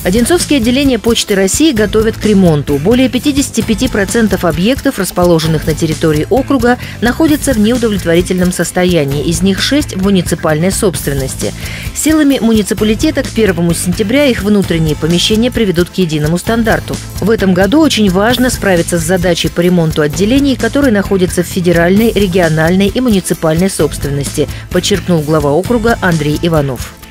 Одинцовские отделения Почты России готовят к ремонту. Более 55% объектов, расположенных на территории округа, находятся в неудовлетворительном состоянии. Из них 6 в муниципальной собственности. Силами муниципалитета к 1 сентября их внутренние помещения приведут к единому стандарту. В этом году очень важно справиться с задачей по ремонту отделений, которые находятся в федеральной, региональной и муниципальной собственности, подчеркнул глава округа Андрей Иванов.